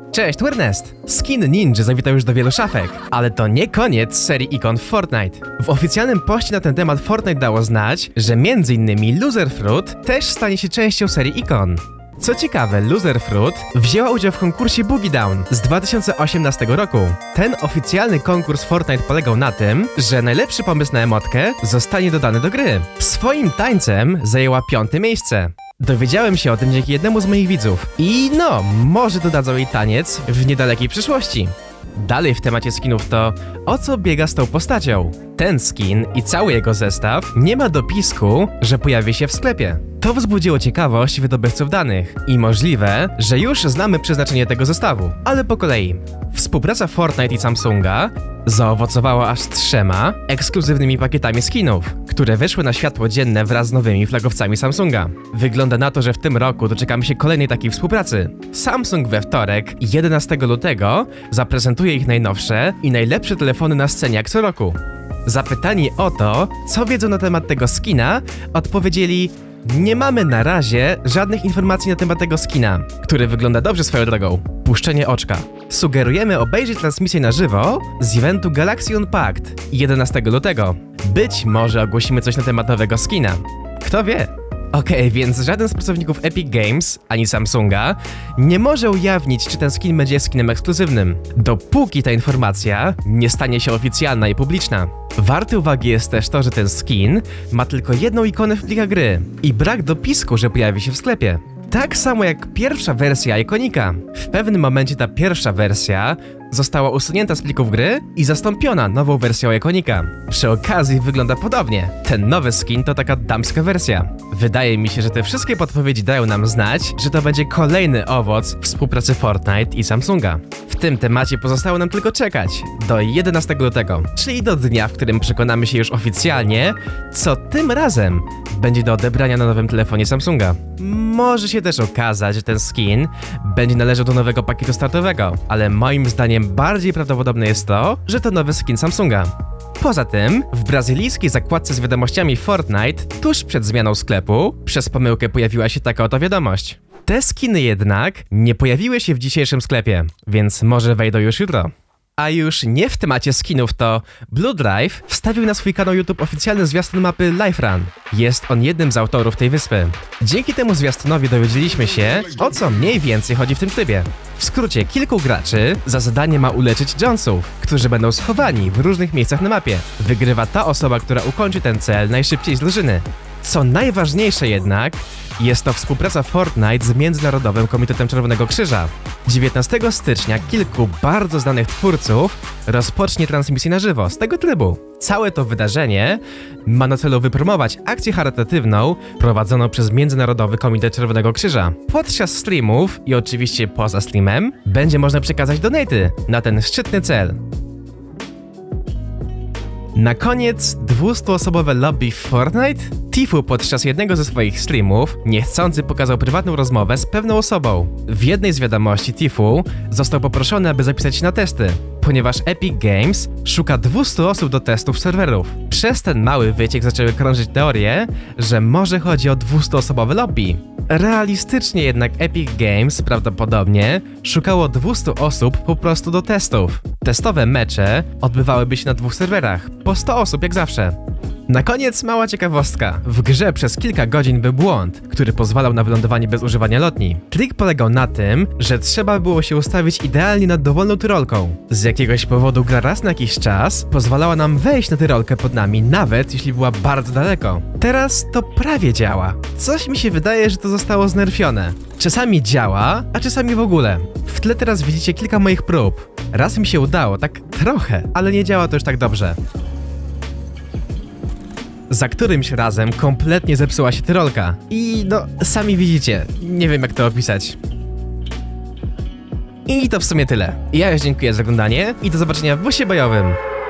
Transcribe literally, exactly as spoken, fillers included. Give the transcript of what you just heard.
Cześć, tu Ernest! Skin Ninja zawitał już do wielu szafek, ale to nie koniec serii ikon w Fortnite. W oficjalnym poście na ten temat Fortnite dało znać, że między innymi Loser Fruit też stanie się częścią serii ikon. Co ciekawe, Loser Fruit wzięła udział w konkursie Boogie Down z dwa tysiące osiemnastego roku. Ten oficjalny konkurs Fortnite polegał na tym, że najlepszy pomysł na emotkę zostanie dodany do gry. Swoim tańcem zajęła piąte miejsce. Dowiedziałem się o tym dzięki jednemu z moich widzów. I no, może dodadzą jej taniec w niedalekiej przyszłości. Dalej w temacie skinów to, o co biega z tą postacią. Ten skin i cały jego zestaw nie ma dopisku, że pojawi się w sklepie. To wzbudziło ciekawość wydobywców danych i możliwe, że już znamy przeznaczenie tego zestawu. Ale po kolei. Współpraca Fortnite i Samsunga zaowocowała aż trzema ekskluzywnymi pakietami skinów, które wyszły na światło dzienne wraz z nowymi flagowcami Samsunga. Wygląda na to, że w tym roku doczekamy się kolejnej takiej współpracy. Samsung we wtorek, jedenastego lutego, zaprezentuje ich najnowsze i najlepsze telefony na scenie jak co roku. Zapytani o to, co wiedzą na temat tego skina, odpowiedzieli: nie mamy na razie żadnych informacji na temat tego skina, który wygląda dobrze swoją drogą. Puszczenie oczka. Sugerujemy obejrzeć transmisję na żywo z eventu Galaxy Unpacked jedenastego lutego. Być może ogłosimy coś na temat nowego skina. Kto wie? Okej, okay, więc żaden z pracowników Epic Games, ani Samsunga, nie może ujawnić, czy ten skin będzie skinem ekskluzywnym, dopóki ta informacja nie stanie się oficjalna i publiczna. Warte uwagi jest też to, że ten skin ma tylko jedną ikonę w plikach gry i brak dopisku, że pojawi się w sklepie. Tak samo jak pierwsza wersja ikonika. W pewnym momencie ta pierwsza wersja została usunięta z plików gry i zastąpiona nową wersją ikonika. Przy okazji wygląda podobnie. Ten nowy skin to taka damska wersja. Wydaje mi się, że te wszystkie podpowiedzi dają nam znać, że to będzie kolejny owoc współpracy Fortnite i Samsunga. W tym temacie pozostało nam tylko czekać do jedenastego lutego, czyli do dnia, w którym przekonamy się już oficjalnie, co tym razem będzie do odebrania na nowym telefonie Samsunga. Może się też okazać, że ten skin będzie należał do nowego pakietu startowego, ale moim zdaniem bardziej prawdopodobne jest to, że to nowy skin Samsunga. Poza tym, w brazylijskiej zakładce z wiadomościami Fortnite, tuż przed zmianą sklepu, przez pomyłkę pojawiła się taka oto wiadomość. Te skiny jednak nie pojawiły się w dzisiejszym sklepie, więc może wejdą już jutro. A już nie w temacie skinów to Blue Drive wstawił na swój kanał YouTube oficjalny zwiastun mapy Life Run. Jest on jednym z autorów tej wyspy. Dzięki temu zwiastunowi dowiedzieliśmy się, o co mniej więcej chodzi w tym trybie. W skrócie, kilku graczy za zadanie ma uleczyć Jonesów, którzy będą schowani w różnych miejscach na mapie. Wygrywa ta osoba, która ukończy ten cel najszybciej z drużyny. Co najważniejsze jednak, jest to współpraca Fortnite z Międzynarodowym Komitetem Czerwonego Krzyża. dziewiętnastego stycznia kilku bardzo znanych twórców rozpocznie transmisję na żywo z tego trybu. Całe to wydarzenie ma na celu wypromować akcję charytatywną prowadzoną przez Międzynarodowy Komitet Czerwonego Krzyża. Podczas streamów i oczywiście poza streamem będzie można przekazać donaty na ten szczytny cel. Na koniec dwustuosobowe lobby w Fortnite. Tifu podczas jednego ze swoich streamów niechcący pokazał prywatną rozmowę z pewną osobą. W jednej z wiadomości Tifu został poproszony, aby zapisać się na testy, ponieważ Epic Games szuka dwustu osób do testów serwerów. Przez ten mały wyciek zaczęły krążyć teorie, że może chodzi o dwustuosobowe lobby. Realistycznie jednak Epic Games prawdopodobnie szukało dwustu osób po prostu do testów. Testowe mecze odbywałyby się na dwóch serwerach, po sto osób jak zawsze. Na koniec mała ciekawostka. W grze przez kilka godzin był błąd, który pozwalał na wylądowanie bez używania lotni. Trik polegał na tym, że trzeba było się ustawić idealnie nad dowolną tyrolką. Z jakiegoś powodu gra raz na jakiś czas pozwalała nam wejść na tyrolkę pod nami, nawet jeśli była bardzo daleko. Teraz to prawie działa. Coś mi się wydaje, że to zostało znerfione. Czasami działa, a czasami w ogóle. W tle teraz widzicie kilka moich prób. Raz mi się udało, tak trochę, ale nie działa to już tak dobrze. Za którymś razem kompletnie zepsuła się tyrolka. I no, sami widzicie, nie wiem jak to opisać. I to w sumie tyle. Ja już dziękuję za oglądanie i do zobaczenia w busie bojowym.